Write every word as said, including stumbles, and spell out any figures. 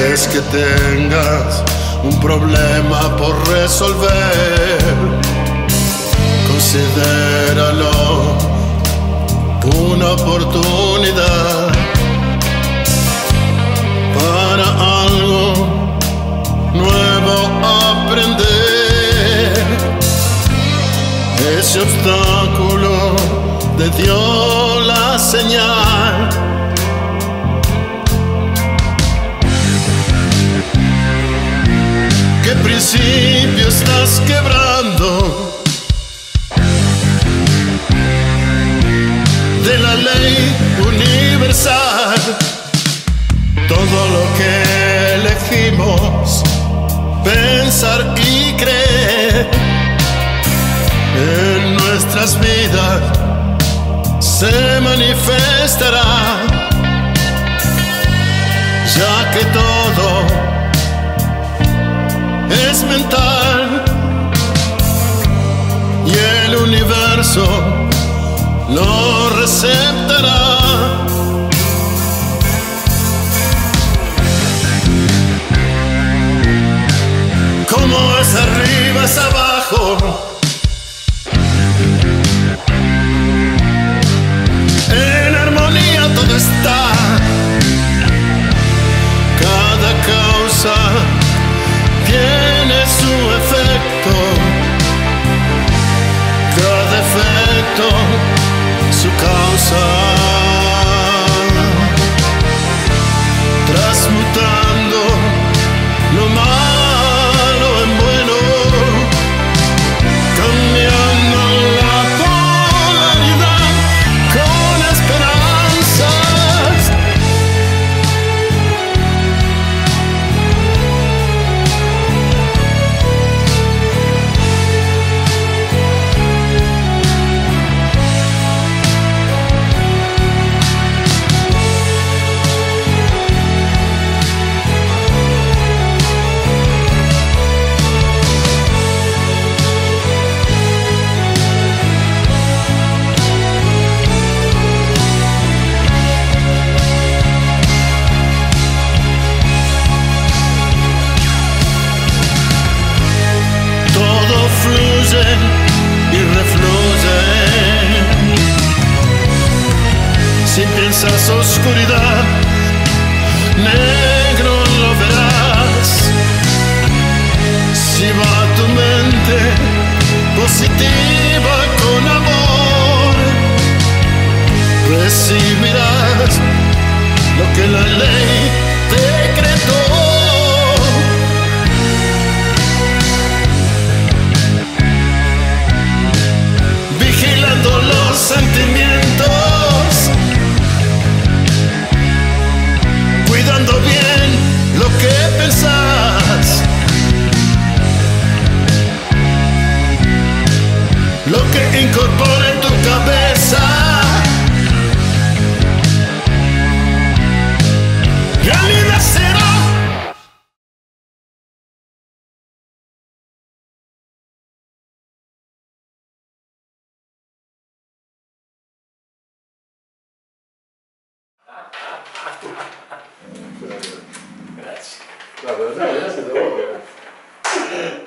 vez que tengas un problema por resolver, considéralo una oportunidad para algo nuevo aprender. Ese obstáculo te dio la señal. ¿Qué principio estás quebrando de la ley universal? Todo lo que elegimos pensar y creer en nuestras vidas se manifestará, ya que todo es mental y el universo lo receptará. Como es arriba es abajo, en armonía todo está. Cada causa tiene su efecto, cada efecto su causa, transmutando lo malo en bueno, cambiando la polaridad con esperanzas. Fluye y refluye. Si piensas oscuridad, negro lo verás. Si va tu mente positiva con amor, recibirás lo que la ley decretó. Los sentimientos, cuidando bien lo que pensás, lo que incorpora en tu cabeza, realidad será. Grazie. No, per me adesso devo